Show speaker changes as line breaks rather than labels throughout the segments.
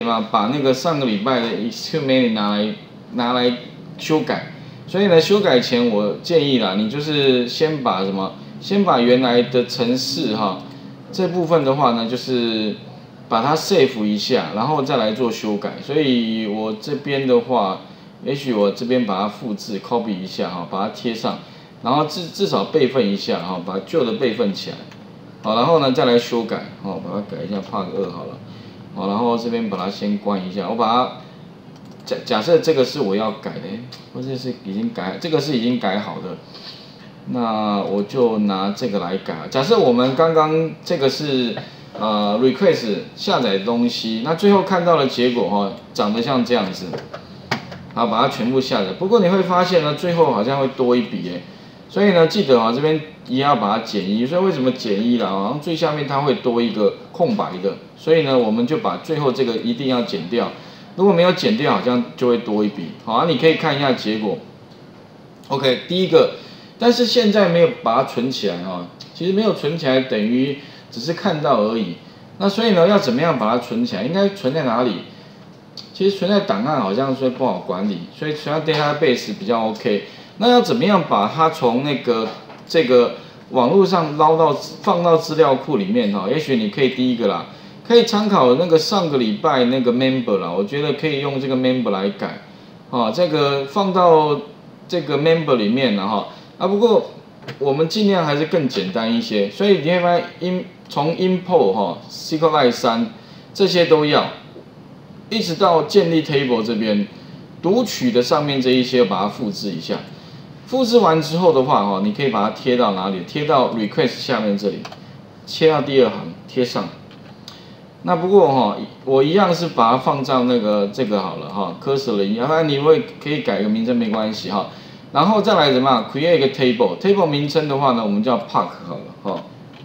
把那个上个礼拜的 execute many 拿来修改，所以呢，修改前我建议啦，你就是先把先把原来的程式这部分的话呢，就是把它 save 一下，然后再来做修改。所以我这边的话，也许我这边把它复制 copy 一下把它贴上，然后至少备份一下把旧的备份起来。好，然后呢再来修改把它改一下 Park 2好了。好，然后这边把它先关一下，我把它假设这个是我要改的，或者是已经改，这个是已经改好的，那我就拿这个来改。假设我们刚刚这个是request 下载的东西，那最后看到的结果长得像这样子，好，把它全部下载。不过你会发现呢，最后好像会多一笔所以呢，记得这边也要把它减1。所以为什么减1啦？好像最下面它会多一个空白的，所以呢，我们就把最后这个一定要减掉。如果没有减掉，好像就会多一笔。好，你可以看一下结果。OK， 第一个，但是现在没有把它存起来其实没有存起来等于只是看到而已。那所以呢，要怎么样把它存起来？应该存在哪里？其实存在档案好像说不好管理，所以存在 database 比较 OK。那要怎么样把它从这个网络上放到资料库里面也许你可以第一个啦，可以参考那个上个礼拜那个 member 啦，我觉得可以用这个 member 来改这个放到这个 member 里面了不过我们尽量还是更简单一些，所以你会发现从 import SQLite 3这些都要，一直到建立 table 这边读取的上面这一些把它复制一下。复制完之后的话你可以把它贴到哪里？贴到 request 下面这里，切到第2行贴上。那不过我一样是把它放到这个好了cursor 一样，当然你可以改个名称没关系然后再来怎么样 create 一个 table 名称的话呢，我们叫 Park 好了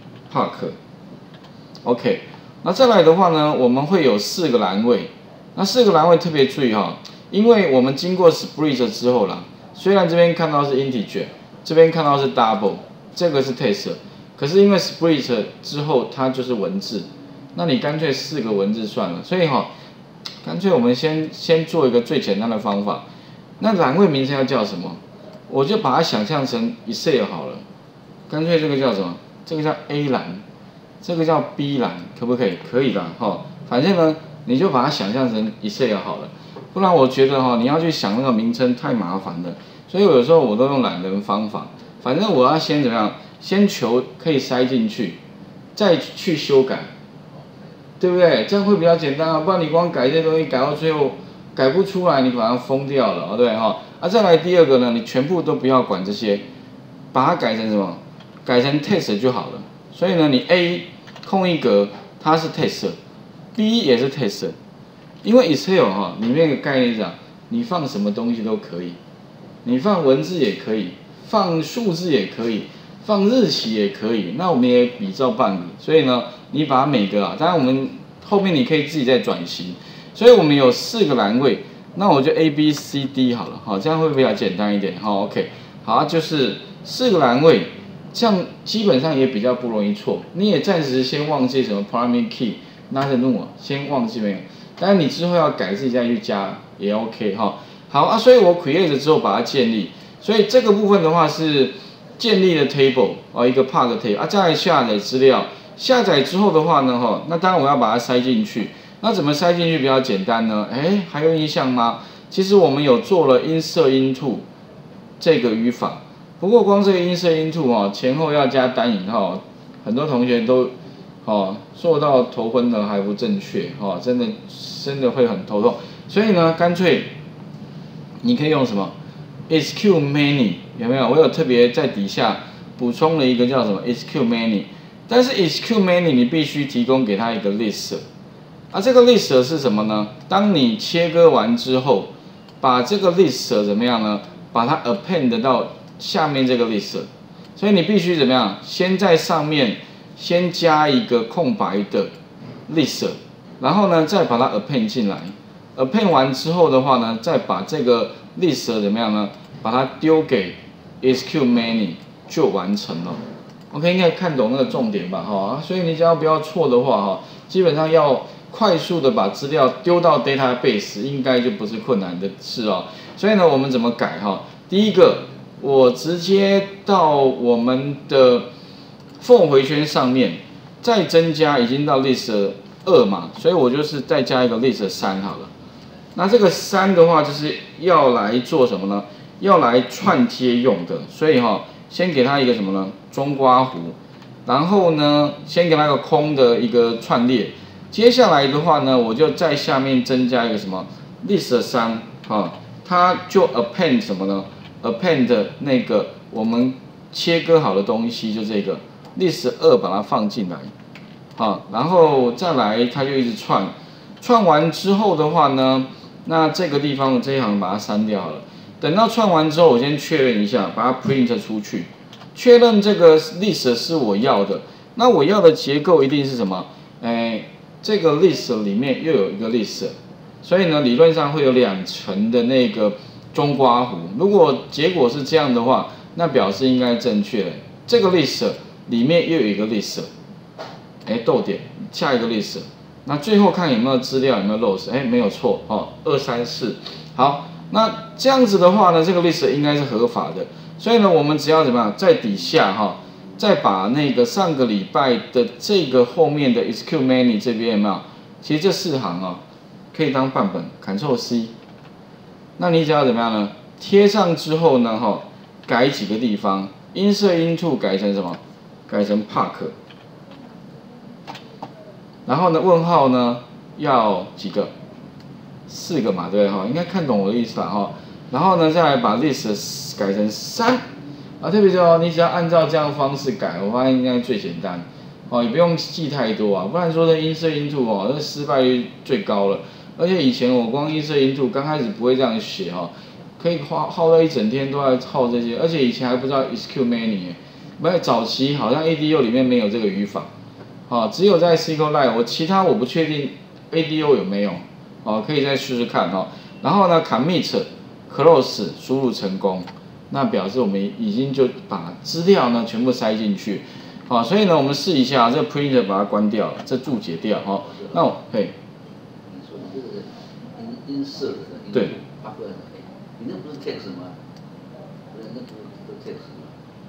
Park。OK， 那再来的话呢，我们会有4个栏位。那4个栏位特别注意因为我们经过 split 之后啦。虽然这边看到是 integer， 这边看到是 double， 这个是 text， 可是因为 split 之后它就是文字，那你干脆4个文字算了。所以干脆我们先做一个最简单的方法。那栏位名称要叫什么？我就把它想象成 Excel 好了。干脆这个叫什么？这个叫 A 栏，这个叫 B 栏，可不可以？可以的反正呢，你就把它想象成 Excel 好了。不然我觉得你要去想那个名称太麻烦了，所以有时候我都用懒人方法。反正我要先怎么样？先求可以塞进去，再去修改，对不对？这样会比较简单不然你光改这些东西，改到最后改不出来，你把它疯掉了对再来第2个呢，你全部都不要管这些，把它改成什么？改成 text 就好了。所以呢，你 A 空一格，它是 text，B 也是 text。因为 Excel 里面的概念讲，你放什么东西都可以，你放文字也可以，放数字也可以，放日期也可以。那我们也比照办理。所以呢，你把每个当然我们后面你可以自己再转型。所以我们有4个栏位，那我就 A、B、C、D 好了这样会比较简单一点OK， 好，就是4个栏位，这样基本上也比较不容易错。你也暂时先忘记什么 primary key、not null， 先忘记没有。但是你之后要改自己再去加也 OK 好所以我 create 之后把它建立，所以这个部分的话是建立的 table 一个 Park table 再来下载资料，下载之后的话呢那当然我要把它塞进去。那怎么塞进去比较简单呢？还有印象吗？其实我们有做了 insert into 这个语法，不过光这个 insert into 前后要加单引号，很多同学都做到头昏的还不正确真的会很头痛。所以呢，干脆你可以用什么 execute many 有没有？我有特别在底下补充了一个叫什么 execute many， 但是 execute many 你必须提供给它一个 list。这个 list 是什么呢？当你切割完之后，把这个 list 怎么样呢？把它 append 到下面这个 list。所以你必须怎么样？先在上面先加一个空白的 list， 然后呢再把它 append 进来。append 完之后的话呢，再把这个 list 怎么样呢？把它丢给 execute many 就完成了。OK， 应该看懂那个重点吧所以你只要不要错的话基本上快速的把资料丢到 database， 应该就不是困难的事哦。所以呢，我们怎么改哈？第一个，我直接到我们的 form 回圈上面，再增加，已经到 list 2嘛，所以我就是再加一个 list 3好了。那这个3的话，就是要来做什么呢？要来串贴用的，所以先给它一个什么呢？中括弧，然后呢，先给它一个空的一个串列。接下来的话呢，我就在下面增加一个什么 list 3它就 append 什么呢 ？append 那个我们切割好的东西，就这个 list 2把它放进来，然后再来它就一直串完之后的话呢，那这个地方这一行把它删掉了。等到串完之后，我先确认一下，把它 print 出去，确认这个 list 是我要的。那我要的结构一定是什么？这个 list 里面又有一个 list， 所以呢，理论上会有2层的那个中括弧。如果结果是这样的话，那表示应该正确的。这个 list 里面又有一个 list， 逗点，下一个 list。那最后看有没有资料，有没有 loss， 没有错2、3、4。好，那这样子的话呢，这个 list 应该是合法的。所以呢，我们只要怎么样，在底下再把那个上个礼拜的这个后面的 SQL many 这边有没有？其实这4行可以当范本 ，Ctrl C。那你只要怎么样呢？贴上之后呢，改几个地方 ，insert into 改成什么？改成 park。然后呢，问号呢要几个？4个嘛，对不对？应该看懂我的意思啦然后呢，再来把 list 改成3。特别是你只要按照这样的方式改，我发现应该最简单。也不用记太多不然说这 insert into 这失败率最高了。而且以前我光 insert into 刚开始不会这样写可以耗到一整天都在耗这些，而且以前还不知道 SQL many， 不是早期好像 ADO 里面没有这个语法。只有在 SQLite， 其他我不确定 ADO 有没有，可以再试试看然后呢 commit close 输入成功，那表示我们已经就把资料呢全部塞进去，所以呢我们试一下，这个 printer 把它关掉了，这注解掉那我
你说这个insert
对，
你那不是 text 吗？那不是 text 吗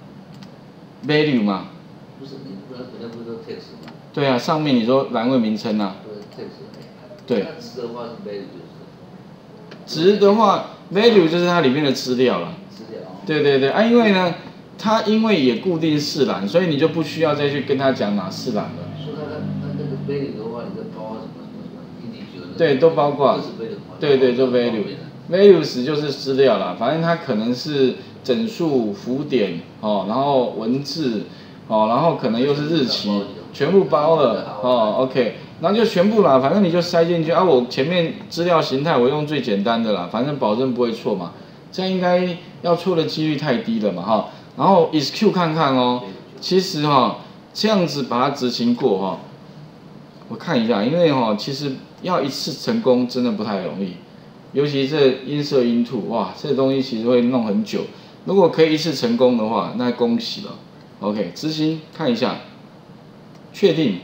？value 吗？
不是，你不是 text 吗？
对啊，上面你说栏位名称啊。对。
那值的话是 value
值的话 value 就是它里面的资料了。
资料
对对对因为呢，它因为也固定4栏，所以你就不需要再去跟他讲哪4栏了。
说它那个 value 的话，你在包括什么
对，都包括。对对，就 value。values 就是资料啦，反正它可能是整数、符点然后文字。然后可能又是日期，全部包了，OK， 然后就全部啦，反正你就塞进去我前面资料形态我用最简单的啦，反正保证不会错嘛，这样应该要错的几率太低了嘛然后 SQ 看看其实这样子把它执行过我看一下，因为其实要一次成功真的不太容易，尤其这 insert into 哇，这东西其实会弄很久，如果可以一次成功的话，那恭喜了。OK， 执行看一下，确定，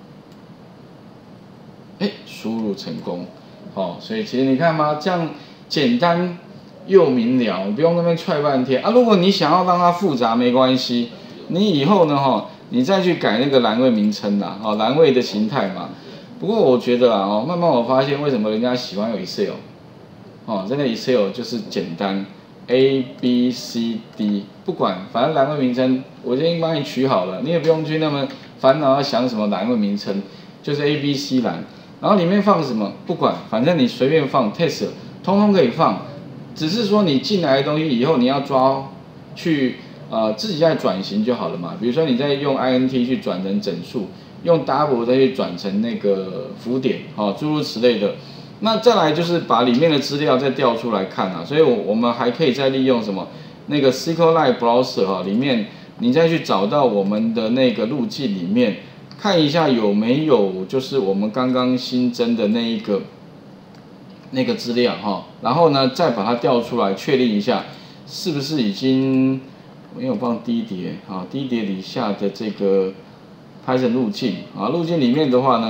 输入成功，所以其实你看嘛，这样简单又明了，不用那边踹半天如果你想要让它复杂没关系，你以后呢你再去改那个栏位名称啦，栏位的形态嘛。不过我觉得慢慢我发现为什么人家喜欢有 Excel，真的 Excel 就是简单。A、B、C、D， 不管，反正栏位名称我已经帮你取好了，你也不用去那么烦恼要想什么栏位名称，就是 A、B、C 栏，然后里面放什么不管，反正你随便放 test， 通通可以放，只是说你进来的东西以后你要抓去自己再转型就好了嘛，比如说你再用 int 去转成整数，用 double 再去转成那个符点，诸如此类的。那再来就是把里面的资料再调出来看所以我们还可以再利用什么那个 SQLite Browser 里面，你再去找到我们的那个路径里面，看一下有没有就是我们刚刚新增的那个资料然后呢再把它调出来，确定一下是不是已经没有放低碟低碟底下的这个 Python 路径路径里面的话呢。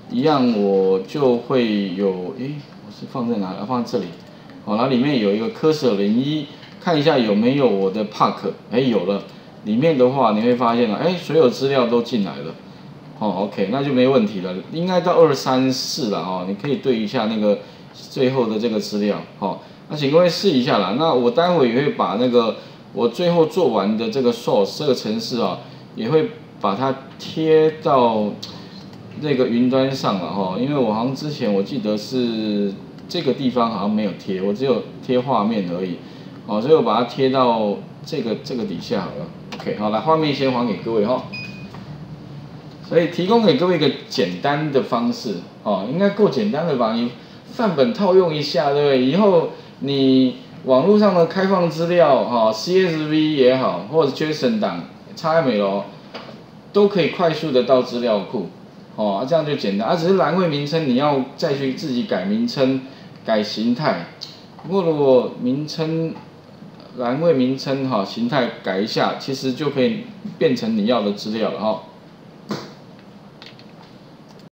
一样我就会有，我是放在哪里？放在这里。好，然后里面有一个科舍01，看一下有没有我的 Park， 有了。里面的话你会发现了，所有资料都进来了。OK， 那就没问题了，应该到234了你可以对一下那个最后的这个资料那请各位试一下啦。那我待会也会把那个我最后做完的这个 source 这个程式也会把它贴到那个云端上了因为我好像之前我记得是这个地方好像没有贴，我只有贴画面而已所以我把它贴到这个底下好了。OK， 好，来画面先还给各位所以提供给各位一个简单的方式应该够简单了吧？你范本套用一下，对不对？以后你网络上的开放资料CSV 也好，或者 JSON 档、XML 都可以快速的到资料库这样就简单只是栏位名称你要再去自己改名称、改形态。不过如果名称栏位名称形态改一下，其实就可以变成你要的资料了